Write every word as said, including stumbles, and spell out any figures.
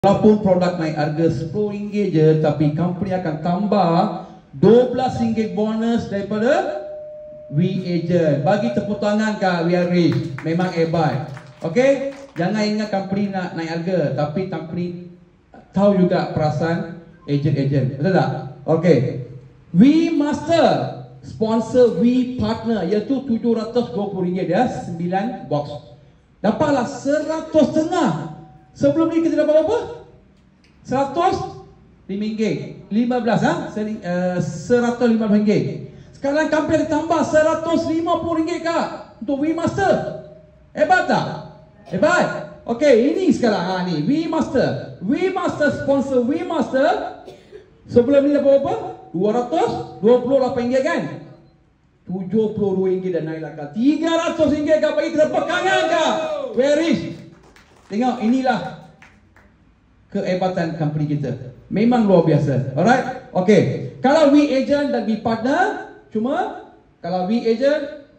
Walaupun produk naik harga sepuluh ringgit je, tapi company akan tambah dua belas ringgit bonus daripada V-Agent. Bagi tepuk tangan kat We Are Rich. Memang hebat. Okay? Jangan ingat company nak naik harga, tapi company tahu juga perasaan agent-agent. Betul tak? Okay. V-Master sponsor V-Partner, iaitu tujuh ratus dua puluh ringgit ya, sembilan box. Dapatlah seratus setengah. Sebelum ni kita dapat berapa? seratus lima ringgit. lima belas ha? seratus lima puluh ringgit. Sekarang company tambah seratus lima puluh ringgit kak untuk V-Master. Hebat tak? Hebat. Okey, ini sekarang ha, ni V-Master. V-Master sponsor V-Master. Sebelum ni dapat berapa? dua ratus dua puluh lapan ringgit kan? tujuh puluh dua ringgit dah naik lah kak. tiga ratus ringgit kak, bagi tepuk tangan kak. Very rich. Tengok, inilah kehebatan company kita. Memang luar biasa. Alright? Okay. Kalau V-Agent dan V-Partner, cuma kalau V-Agent